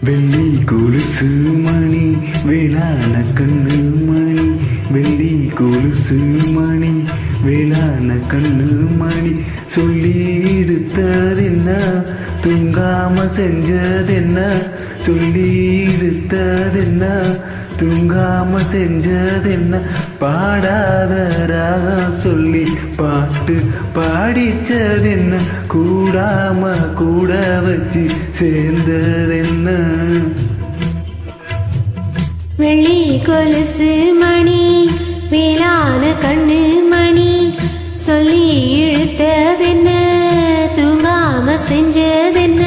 வெள்ளி கொலுசு மணி வேளான கண்ணு மணி வெள்ளி கொலுசு மணி வேளான கண்ணு மணி சொல்லி எடுத்ததென்ன தூங்காம செஞ்சதென்ன சொல்லி எடுத்ததென்ன தூங்காம செஞ்சதென்ன பாடாத ராகம் சொல்லி பாட்டு பாடிச்சதென்ன கூடாம கூட வச்சு சேர்ந்ததென்ன வெள்ளி கொலுசு மணி வேளான கண்ணு மணி சொல்லி இழுத்ததென்ன தூங்காம செஞ்சதென்ன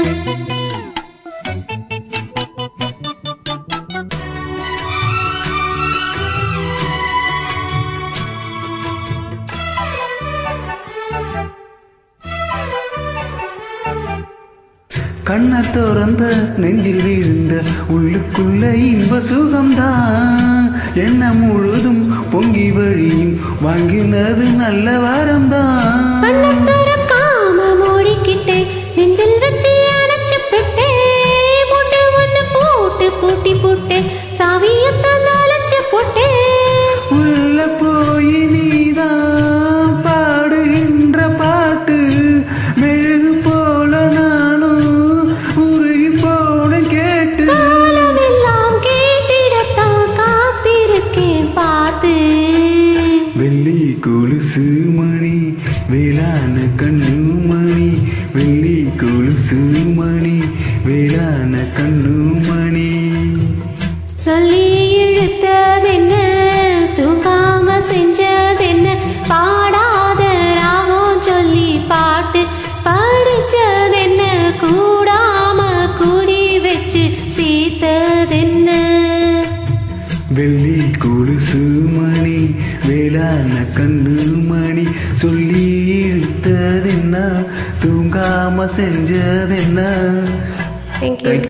கண்ணை திறந்த நெஞ்சில் விழுந்த உள்ளுக்குள்ள இன்ப சுகம்தான் என்ன முழுதும் பொங்கி வழியும் வாங்கினது நல்ல வரம்தான் மூடிக்கிட்டே நெஞ்சில் வச்சு அணைச்சுட்டே போட்டு ஒண்ணு போட்டு பூட்டி போட்டே சாவியத்தான் அழைச்சு போட்டே உள்ள போய் நீதான் பாடுகின்ற பாட்டு மெழுகு போல நானும் உருகி போன கேட்டு காலமெல்லாம் கேட்டிடத்தான் காத்திருக்கேன் பார்த்து வெள்ளி கொலுசு மணி வேளான கண்ணு மணி வெள்ளி கொலுசு மணி வேளான கண்ணு மணி சொல்லி இழுத்ததென்ன தூங்காம செஞ்சதென்ன பாடாத ராகம் சொல்லி பாட்டு படிச்சதென்ன கூடாம கூடி வச்சு சீத்ததென்ன வெள்ளி கொலுசு மணி வேளான கண்ணு மணி சொல்லி இழுத்ததென்ன தூங்காம செஞ்சதென்ன. Thank you.